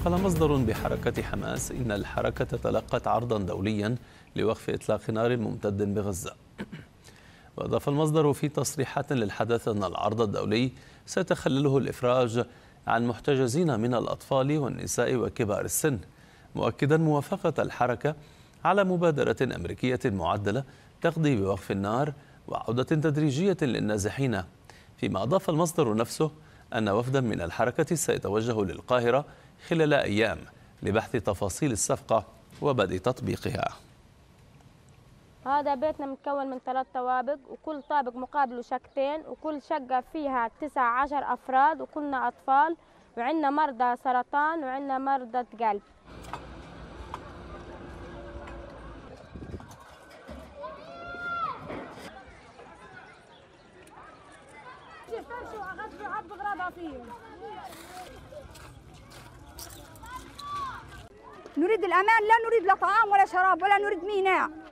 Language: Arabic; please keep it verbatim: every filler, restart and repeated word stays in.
قال مصدر بحركة حماس إن الحركة تلقت عرضا دوليا لوقف إطلاق نار ممتد بغزة. وأضاف المصدر في تصريحات للحدث أن العرض الدولي سيتخلله الإفراج عن محتجزين من الأطفال والنساء وكبار السن، مؤكدا موافقة الحركة على مبادرة أمريكية معدلة تقضي بوقف النار وعودة تدريجية للنازحين. فيما أضاف المصدر نفسه أن وفدا من الحركة سيتوجه للقاهرة خلال أيام لبحث تفاصيل الصفقة وبدء تطبيقها. هذا بيتنا متكون من ثلاث طوابق، وكل طابق مقابله شقتين، وكل شقة فيها تسعة عشر أفراد، وكلنا أطفال، وعندنا مرضى سرطان وعندنا مرضى قلب. نريد الأمان، لا نريد لا طعام ولا شراب ولا نريد ميناء.